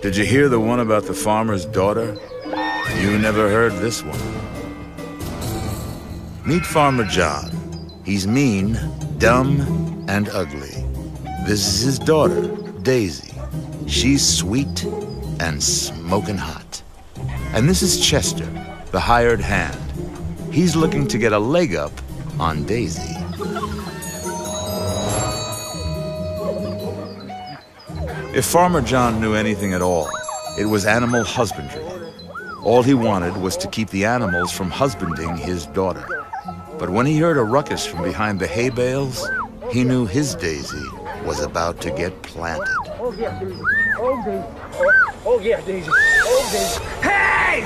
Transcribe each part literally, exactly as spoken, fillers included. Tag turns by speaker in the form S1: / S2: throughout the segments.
S1: Did you hear the one about the farmer's daughter? You never heard this one. Meet Farmer John. He's mean, dumb, and ugly. This is his daughter, Daisy. She's sweet and smoking hot. And this is Chester, the hired hand. He's looking to get a leg up on Daisy. If Farmer John knew anything at all, it was animal husbandry. All he wanted was to keep the animals from husbanding his daughter. But when he heard a ruckus from behind the hay bales, he knew his Daisy was about to get planted.
S2: Oh, yeah, Daisy. Oh, Daisy. Oh, oh yeah, Daisy. Oh, Daisy. Hey!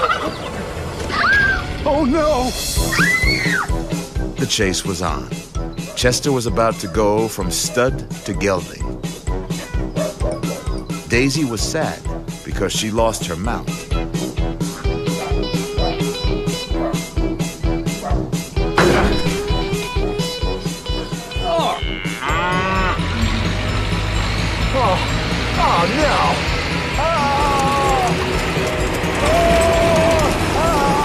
S2: Oh, no!
S1: The chase was on. Chester was about to go from stud to gelding. Daisy was sad because she lost her mount.
S2: Oh, oh no! Oh! Oh!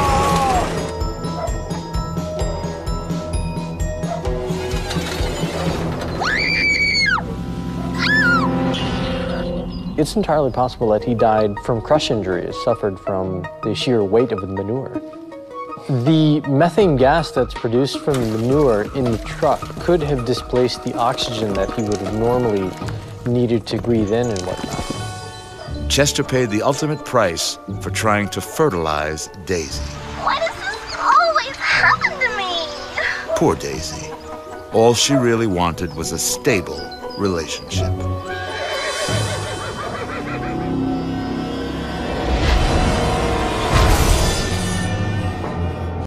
S3: It's entirely possible that he died from crush injuries suffered from the sheer weight of the manure. The methane gas that's produced from the manure in the truck could have displaced the oxygen that he would have normally needed to breathe in and whatnot.
S1: Chester paid the ultimate price for trying to fertilize Daisy.
S4: Why does this always happen to me?
S1: Poor Daisy. All she really wanted was a stable relationship.